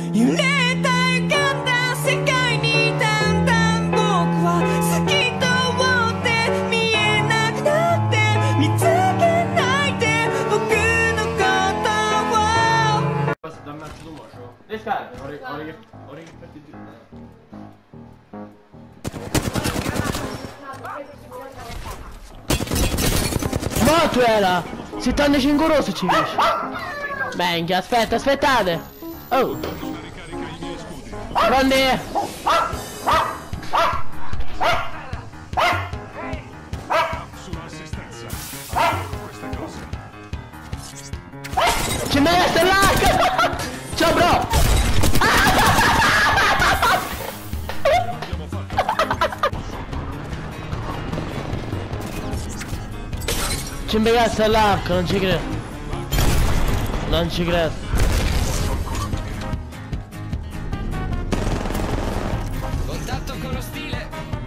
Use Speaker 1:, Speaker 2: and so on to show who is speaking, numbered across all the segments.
Speaker 1: 揺れた浮かんだ世界にだんだん僕は透き通って見えなくなって見つけないで僕のことを。
Speaker 2: Morto era! 75 rosso ci dice! Benchia, aspetta, aspettate! Oh! Pronti? Ci mi resta là! Ciao bro! Ci imbegassa l'arco, non ci credo. Non ci credo.
Speaker 3: Contatto con lo stile.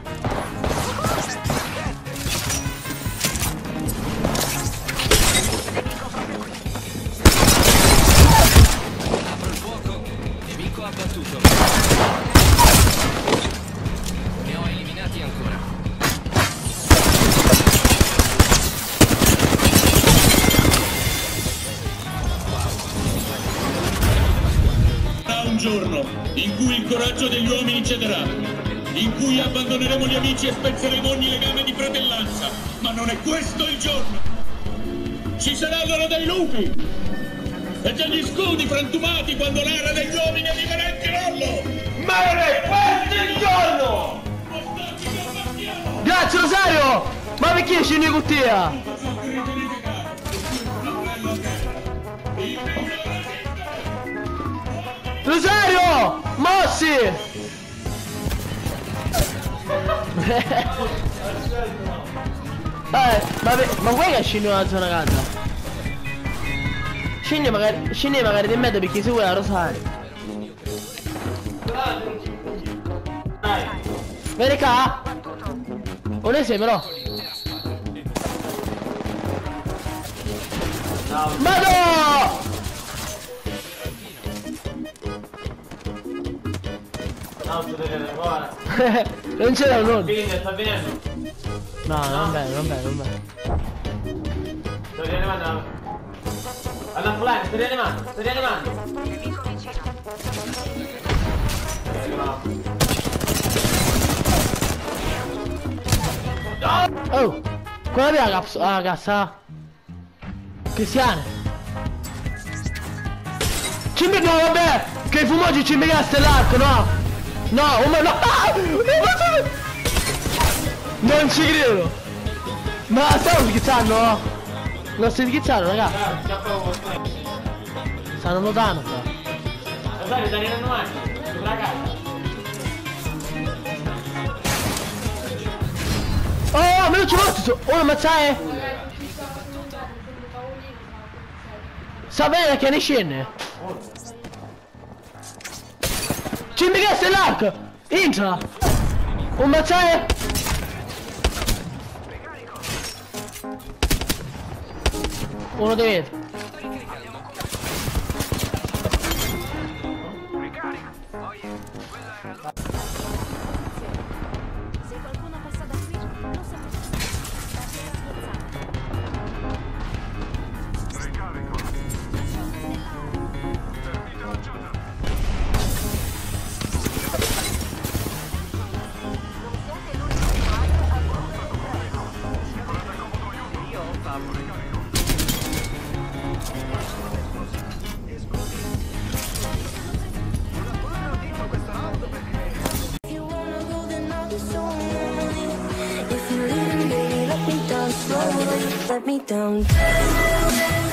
Speaker 3: Apro il fuoco. Nemico abbattuto. Ne ho eliminati ancora.
Speaker 4: Un giorno in cui il coraggio degli uomini cederà, in cui abbandoneremo gli amici e spezzeremo ogni legame di fratellanza, ma non è questo il giorno. Ci saranno dei lupi e degli scudi frantumati quando l'era degli uomini arriverà il crollo. Ma non è questo il giorno!
Speaker 2: Grazie Rosario! Ma perché scendi con te? Rosario! Mossi! Ma vuoi che scendi nella zona calda? Scendi magari di mezzo perché se vuoi la Rosario. Vieni qua! Non sei però! Ma no! Non c'era nulla.
Speaker 5: Sta venendo.
Speaker 2: No, non bene, non bene, non bene.
Speaker 5: Sto rianimando. Alla fulana, sto rianimando, sto rianimando.
Speaker 2: Oh! Quella è la cassa? Cristiane! No, vabbè! Che i fumoggi ci impiegasti l'arco, no! No, ma no! Ah! Non ci credo! Ma stiamo scherzando? Non stai scherzando, raga? Stanno notando qua.
Speaker 5: Rosario, sta arrivando avanti. Sulla casa.
Speaker 2: Oh, me lo ci morto! Oh, ammazzai! Sa bene che ne scende! Ci impiegasti l'arco! Entra! Un mazzai! Uno di vetro.
Speaker 6: Se qualcuno passa da qui, non sapete. Let me down.